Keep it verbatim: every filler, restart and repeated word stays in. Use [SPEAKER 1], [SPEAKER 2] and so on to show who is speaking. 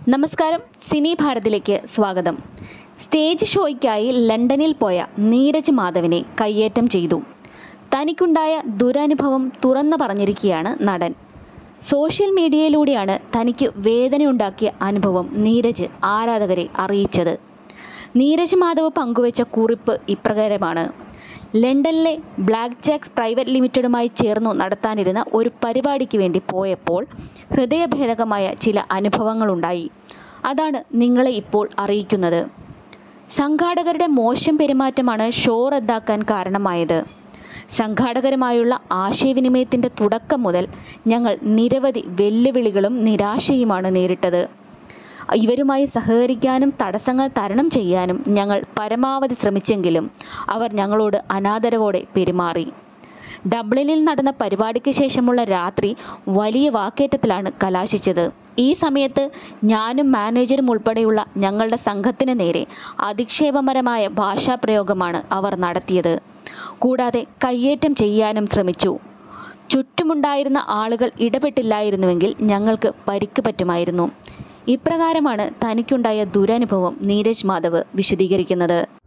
[SPEAKER 1] നമസ്കാരം, സിനി ഭാരതിലേക്ക് സ്വാഗതം. സ്റ്റേജ് ഷോയ്ക്കായി ലണ്ടനിൽ പോയ നീരജ് മാധവിനെ കയ്യേറ്റം ചെയ്തു. തനിക്കുണ്ടായ ദുരനുഭവം തുറന്നു പറഞ്ഞിരിക്കുകയാണ് നടൻ. സോഷ്യൽ മീഡിയയിലൂടെയാണ് തനിക്ക് വേദനയുണ്ടാക്കിയ അനുഭവം നീരജ് ആരാധകരെ അറിയിച്ചത്. നീരജ് മാധവ് പങ്കുവച്ച കുറിപ്പ് ഇപ്രകാരമാണ്. ലണ്ടനിലെ ബ്ലാക്ക് ജാക്ക് പ്രൈവറ്റ് ലിമിറ്റഡുമായി ചേർന്നു നടത്താനിരുന്ന ഒരു പരിപാടിക്ക് വേണ്ടി പോയപ്പോൾ ഹൃദയഭേദകമായ ചില അനുഭവങ്ങളുണ്ടായി. അതാണ് നിങ്ങളെ ഇപ്പോൾ അറിയിക്കുന്നത്. സംഘാടകരുടെ മോശം പെരുമാറ്റമാണ് ഷോ റദ്ദാക്കാൻ കാരണമായത്. സംഘാടകരുമായുള്ള ആശയവിനിമയത്തിൻ്റെ തുടക്കം മുതൽ ഞങ്ങൾ നിരവധി വെല്ലുവിളികളും നിരാശയുമാണ് നേരിട്ടത്. ഇവരുമായി സഹകരിക്കാനും തടസ്സങ്ങൾ തരണം ചെയ്യാനും ഞങ്ങൾ പരമാവധി ശ്രമിച്ചെങ്കിലും അവർ ഞങ്ങളോട് അനാദരവോടെ പെരുമാറി. ഡബ്ലിനിൽ നടന്ന പരിപാടിക്ക് ശേഷമുള്ള രാത്രി വലിയ വാക്കേറ്റത്തിലാണ് കലാശിച്ചത്. ഈ സമയത്ത് ഞാനും മാനേജരും ഉൾപ്പെടെയുള്ള ഞങ്ങളുടെ സംഘത്തിന് നേരെ അധിക്ഷേപകരമായ ഭാഷാപ്രയോഗമാണ് അവർ നടത്തിയത്. കൂടാതെ കയ്യേറ്റം ചെയ്യാനും ശ്രമിച്ചു. ചുറ്റുമുണ്ടായിരുന്ന ആളുകൾ ഇടപെട്ടില്ലായിരുന്നുവെങ്കിൽ ഞങ്ങൾക്ക് പരിക്ക് പറ്റുമായിരുന്നു. ഇപ്രകാരമാണ് തനിക്കുണ്ടായ ദുരനുഭവം നീരജ് മാധവ് വിശദീകരിക്കുന്നത്.